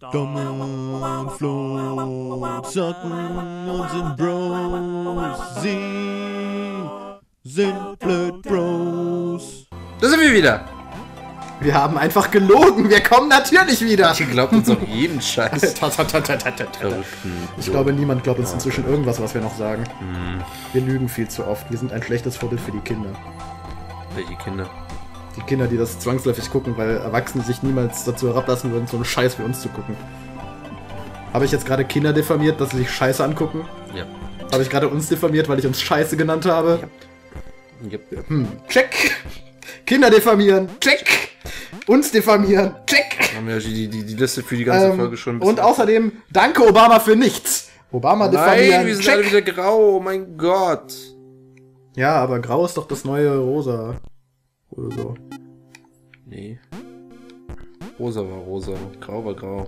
Dom und Flo zocken und sind Bros. Sie sind blöd Bros. Da sind wir wieder. Wir haben einfach gelogen. Wir kommen natürlich wieder. Ihr glaubt uns auch jeden Scheiß. Ich glaube, niemand glaubt uns inzwischen irgendwas, was wir noch sagen. Wir lügen viel zu oft. Wir sind ein schlechtes Vorbild für die Kinder. Welche Kinder? Die Kinder, die das zwangsläufig gucken, weil Erwachsene sich niemals dazu herablassen würden, so einen Scheiß wie uns zu gucken. Habe ich jetzt gerade Kinder diffamiert, dass sie sich Scheiße angucken? Ja. Habe ich gerade uns diffamiert, weil ich uns Scheiße genannt habe? Ja. Check! Kinder diffamieren! Check! Uns diffamieren! Check! Haben wir die Liste für die ganze Folge schon ein bisschen. Und außerdem, danke Obama für nichts! Obama diffamieren! Nein, wir sind alle wieder grau, oh mein Gott! Ja, aber grau ist doch das neue Rosa. Oder so. Nee. Rosa war rosa, grau war grau.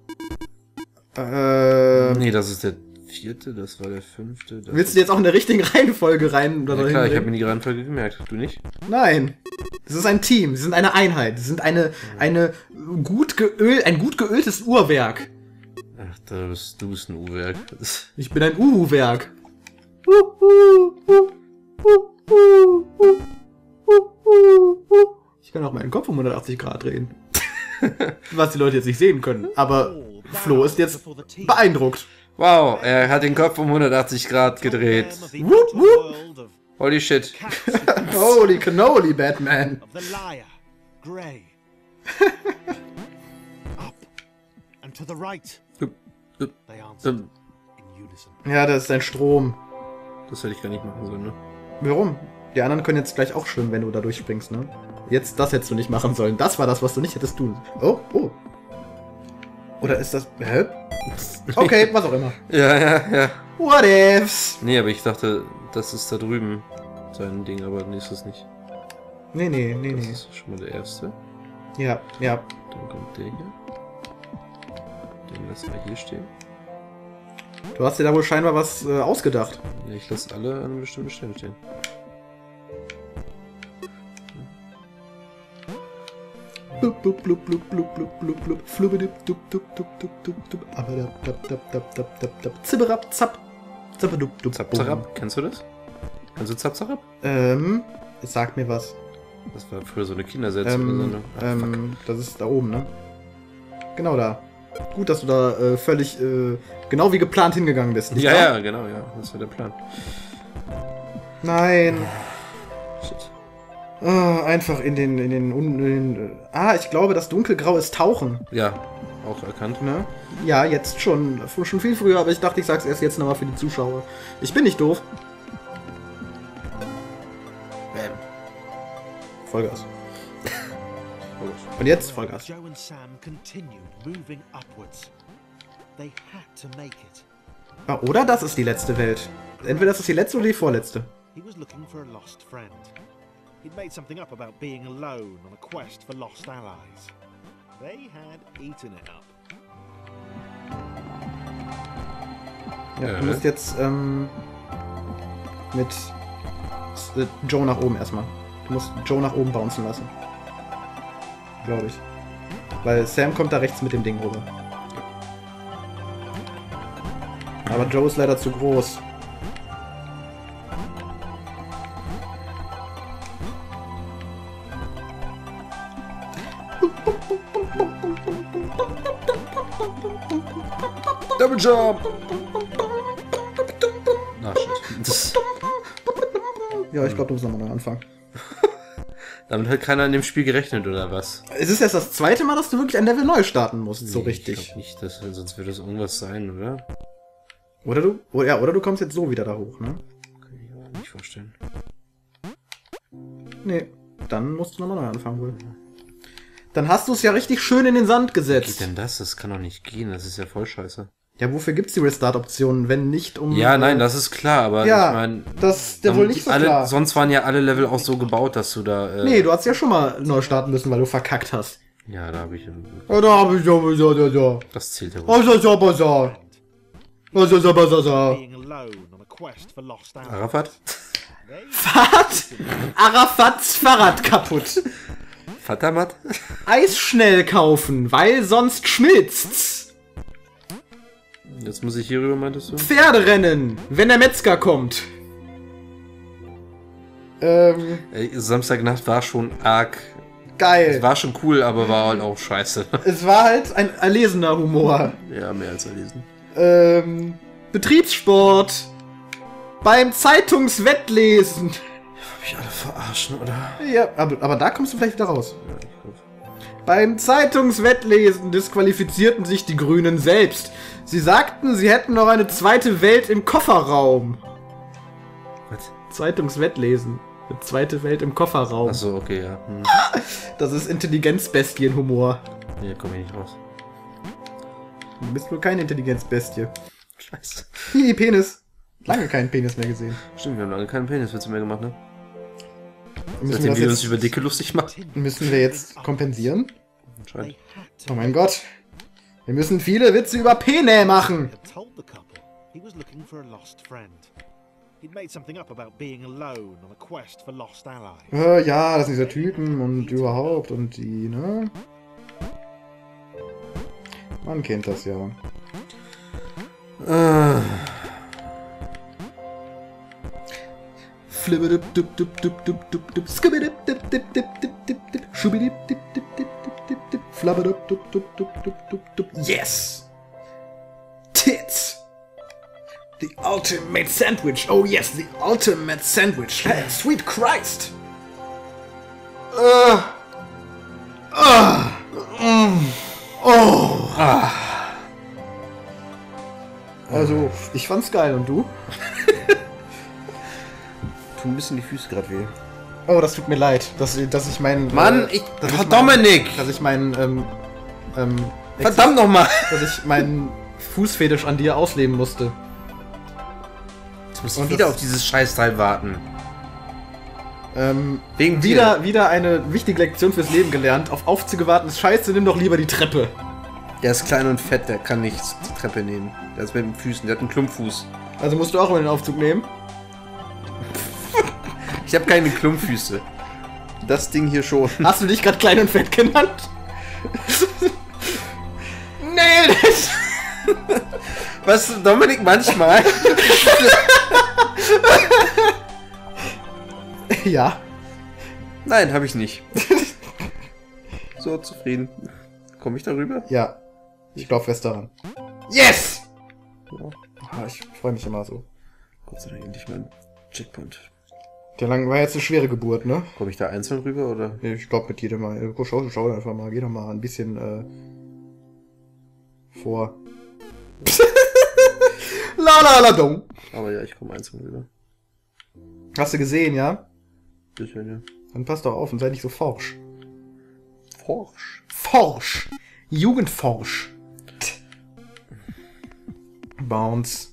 Nee, das ist der 4., das war der 5. Willst du jetzt auch in der richtigen Reihenfolge rein? Oder ja, klar, ich habe mir die Reihenfolge gemerkt. Du nicht? Nein. Es ist ein Team, sie sind eine Einheit, sie sind ein gut geöltes Uhrwerk. Ach, du bist ein Uhrwerk. Ich bin ein Uhu-Werk. Ich kann auch meinen Kopf um 180 Grad drehen. Was die Leute jetzt nicht sehen können. Aber Flo ist jetzt beeindruckt. Wow, er hat den Kopf um 180 Grad gedreht. Wupp, wupp. Holy shit. Holy cannoli, Batman. Ja, das ist ein Strom. Das hätte ich gar nicht machen sollen, ne? Warum? Die anderen können jetzt gleich auch schwimmen, wenn du da durchspringst, ne? Jetzt, das hättest du nicht machen sollen. Das war das, was du nicht hättest tun. Oh. Oder ist das... Hä? Okay, was auch immer. Ja. What ifs? Nee, aber ich dachte, das ist da drüben sein Ding, aber nee, ist das nicht. Nee. Das ist schon mal der erste. Ja. Dann kommt der hier. Den lassen wir hier stehen. Du hast dir da wohl scheinbar was ausgedacht. Ja, ich lasse alle an einer bestimmten Stelle stehen. Blub, blub, blub, blub, blub, blub, blub, blub, flubidub, dub, dub, dub, dub, dub, dub, zibberab, zapp, zappedub, dub, Zapzarab, kennst du das? Kennst du Zapzarab? Es sagt mir was. Das war früher so eine Kindersetzung. Das ist da oben, ne? Genau da. Gut, dass du da völlig genau wie geplant hingegangen bist. Nicht wahr? Ja, genau, ja. Das war der Plan. Nein. Shit. Einfach in den ich glaube, das Dunkelgrau ist Tauchen. Ja, auch erkannt. Ne? Ja, jetzt schon. Schon viel früher, aber ich dachte, ich sag's erst jetzt nochmal für die Zuschauer. Ich bin nicht doof. Bam. Vollgas. Und jetzt Vollgas. Joe and Sam continued moving upwards. They had to make it. Oder das ist die letzte Welt. Entweder das ist die letzte oder die vorletzte. He was looking for a lost friend. He'd made something up about being alone on a quest for lost allies. They had eaten it up. Ja, du musst jetzt mit Joe nach oben erstmal. Du musst Joe nach oben bouncen lassen. Glaube ich. Weil Sam kommt da rechts mit dem Ding rüber. Aber Joe ist leider zu groß. Double Jump! Ach, shit. Ja, ich glaube, du musst nochmal neu anfangen. Damit hat keiner in dem Spiel gerechnet, oder was? Es ist erst das zweite Mal, dass du wirklich ein Level neu starten musst, so Nee, richtig. Ich glaube nicht, sonst wird das irgendwas sein, oder? Oder du kommst jetzt so wieder da hoch, ne? Kann ich mir nicht vorstellen. Nee, dann musst du nochmal neu anfangen wohl. Dann hast du es ja richtig schön in den Sand Wie gesetzt. geht denn das? Das kann doch nicht gehen, das ist ja voll scheiße. Ja, wofür gibt's die Restart-Optionen, wenn nicht um... Ja, nein, das ist klar, aber ja, ich meine... das ist ja wohl nicht so klar. Sonst waren ja alle Level auch so gebaut, dass du da... Nee, du hast ja schon mal neu starten müssen, weil du verkackt hast. Ja, da habe ich... Ja, da hab ich ja. Das zählt ja wohl. Was ist ja. Being alone on a quest for lost allies. Arafat? Fahrt Arafats Fahrrad kaputt. Fatamat? Eis schnell kaufen, weil sonst schmilzt's. Jetzt muss ich hier rüber, meintest du? Pferderennen, wenn der Metzger kommt. Ey, Samstagnacht war schon arg. Geil. Es war schon cool, aber war halt auch scheiße. Es war halt ein erlesener Humor. Ja, mehr als erlesen. Betriebssport. Beim Zeitungswettlesen. Hab ich alle verarschen, oder? Ja, aber da kommst du vielleicht wieder raus. Ja, ich glaub. Beim Zeitungswettlesen disqualifizierten sich die Grünen selbst. Sie sagten, sie hätten noch eine zweite Welt im Kofferraum. Was? Zeitungswettlesen. Eine zweite Welt im Kofferraum. Achso, okay, ja. Das ist Intelligenzbestienhumor. Hier komm ich nicht raus. Du bist wohl keine Intelligenzbestie. Scheiße. Hihi, Penis. Lange keinen Penis mehr gesehen. Stimmt, wir haben lange keinen Peniswitze mehr gemacht, ne? Müssen Seitdem wir uns jetzt, über Dicke lustig machen. müssen wir jetzt kompensieren? Anscheinend. Oh mein Gott. Wir müssen viele Witze über Pene machen. Had told the couple he was looking for a lost friend. He'd made something up about being alone on a quest for lost allies. Ja, das sind diese Typen und überhaupt und die, ne? Man kennt das ja. Yes! Tits! The ultimate sandwich! Oh yes, the ultimate sandwich! Hey, sweet Christ! Also, ich fand's geil und du? Tun ein bisschen die Füße gerade weh. Oh, das tut mir leid, dass ich meinen... Mann, Dominik! Dass ich meinen, Verdammt nochmal! dass ich meinen Fußfetisch an dir ausleben musste. Jetzt muss Und ich wieder das- auf dieses Scheißteil warten. Wegen Wieder eine wichtige Lektion fürs Leben gelernt. Auf Aufzüge warten ist scheiße, nimm doch lieber die Treppe. Der ist klein und fett, der kann nicht die Treppe nehmen. Der ist mit den Füßen, der hat einen Klumpfuß. Also musst du auch immer den Aufzug nehmen. Ich habe keine Klumpfüße. Das Ding hier schon. Hast du dich gerade klein und fett genannt? Nee, das... Was, Dominik, manchmal? Ja. Nein, habe ich nicht. So, zufrieden. Komme ich darüber? Ja. Ich glaub fest daran. Yes! Ja. Ah, ich freue mich immer so. Gott sei Dank endlich mal ein Checkpoint. Der lang war jetzt eine schwere Geburt, ne? Komme ich da einzeln rüber, oder? Ich glaube mit jedem Mal. Schau einfach mal. Geh doch mal ein bisschen vor. La la la dong. Aber ja, ich komme einzeln rüber. Hast du gesehen, ja? Bisschen, ja. Dann pass doch auf und sei nicht so forsch. Forsch. Forsch. Jugendforsch. Bounce.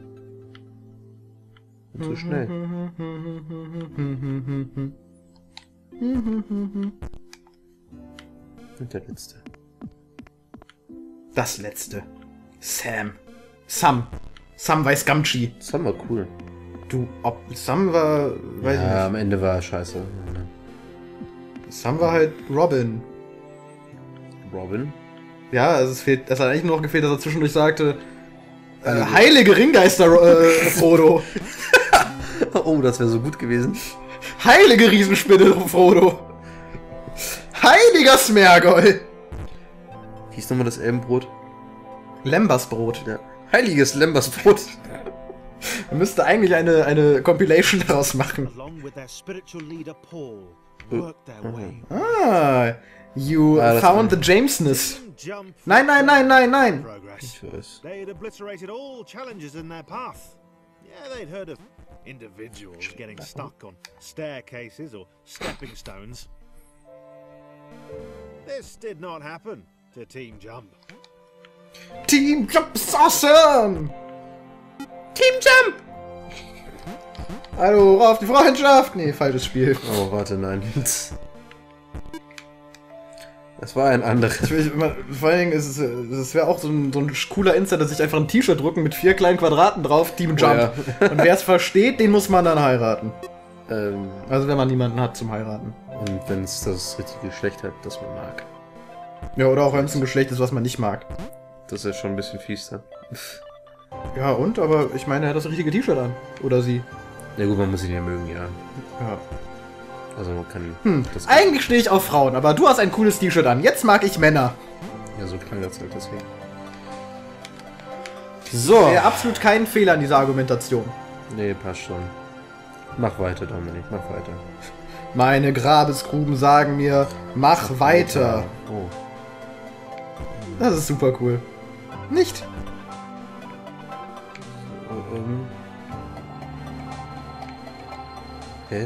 Und so schnell. Und der letzte. Das letzte. Sam weiß Gamchi. Das war mal cool. Du, ob Sam war, weiß Ja, ich am Ende war er scheiße. nicht. Sam war halt Robin. Robin? Ja, also es hat eigentlich nur noch gefehlt, dass er zwischendurch sagte, heilige Ringgeister, Frodo. Oh, das wäre so gut gewesen. Heilige Riesenspinne, Frodo. Heiliger Smergol. Wie hieß nochmal das Elbenbrot? Lembersbrot. Ja. Heiliges Lembersbrot. Man müsste eigentlich eine Compilation daraus machen. Along with their spiritual leader Paul, worked their way. Ah, you Ah, das found the war- Jamesness. Jump Nein. progress. Ich weiß. They'd obliterated all challenges in their path. Yeah, they'd heard of individuals getting stuck on staircases or stepping stones. This did not happen to Team Jump. Team Jump is awesome. Team Jump. Hallo, auf die Freundschaft. Nee, falsches Spiel. Oh, warte, nein. Es war ein anderes. Vor allen Dingen ist es wäre auch so ein cooler Insider, sich einfach ein T-Shirt drucken mit 4 kleinen Quadraten drauf, Team Jump. ja. Und wer es versteht, den muss man dann heiraten. Ähm, Also wenn man niemanden hat zum Heiraten. und wenn es das richtige Geschlecht hat, das man mag. Ja, oder auch wenn es ein Geschlecht ist, was man nicht mag. Das ist ja schon ein bisschen fies dann. Ja, und? Aber ich meine, er hat das richtige T-Shirt an. Oder sie. Ja gut, man muss ihn ja mögen, ja. Ja. Also man kann... Das Eigentlich stehe ich auf Frauen, aber du hast ein cooles T-Shirt an. Jetzt mag ich Männer. Ja, so klang das halt deswegen. So. Absolut kein Fehler in dieser Argumentation. Nee, passt schon. Mach weiter, Dominik, mach weiter. Meine Grabesgruben sagen mir, mach weiter. Oh. Das ist super cool. Nicht? Hä?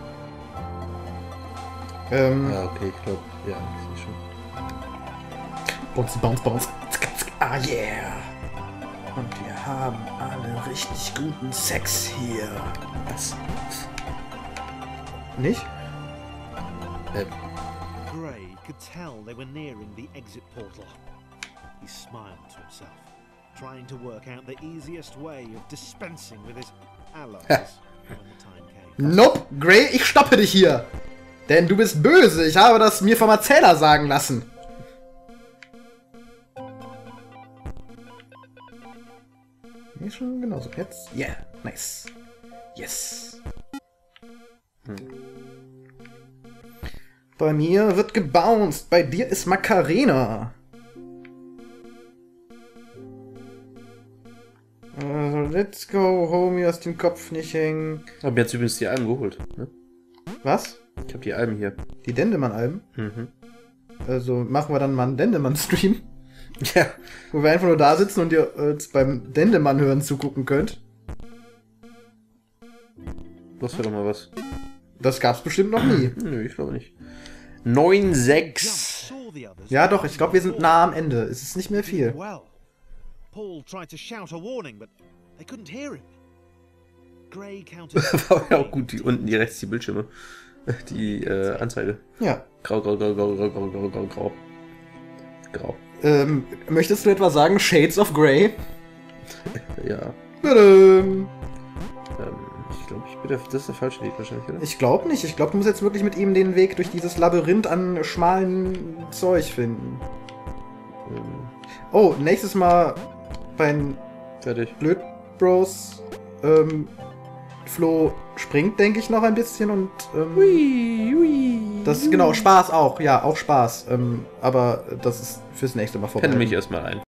Ah, okay, ich glaube, ja, ich sehe schon. Bounce, bounce, bounce. Ah, yeah. Und wir haben alle richtig guten Sex hier. Was? Nicht? Gray could tell they were nearing the exit portal. He smiled to himself, trying to work out the easiest way of dispensing with his allies when the time came. Nope, Gray, ich stoppe dich hier. Denn du bist böse. Ich habe das mir vom Erzähler sagen lassen. Nee, schon genauso. Jetzt? Yeah, nice. Yes. Bei mir wird gebounced. Bei dir ist Macarena. Also, let's go, Homie, aus dem Kopf nicht hängen. Ich habe jetzt übrigens die Alben geholt, ne? Was? Ich habe die Alben hier. Die Dendemann-Alben? Mhm. Also machen wir dann mal einen Dendemann-Stream, Ja. wo wir einfach nur da sitzen und ihr uns beim Dendemann hören zugucken könnt. Das wäre doch mal was. Das gab's bestimmt noch nie. Nö, ich glaube nicht. 9-6. Saw the others. Ja doch, ich glaube, wir sind nah am Ende. Es ist nicht mehr viel. Well, Paul tried to shout a warning, but they couldn't hear him. Gray counted. War ja auch gut, die unten, die rechts, die Bildschirme. Die Anzeige. Ja. Grau, grau, grau, grau, grau, grau, grau, grau, grau. Grau. Möchtest du etwa sagen Shades of Grey? Ja. Tadam. Ich glaube, das ist der falsche Weg wahrscheinlich, oder? Ich glaube nicht. Ich glaube, du musst jetzt wirklich mit ihm den Weg durch dieses Labyrinth an schmalen Zeug finden. Oh, nächstes Mal bei den Fertig. Blöd Bros. Flo springt, denke ich, noch ein bisschen und das ist genau Spaß auch. Ja, auch Spaß. Aber das ist fürs nächste Mal vorbei. Penne mich erstmal ein.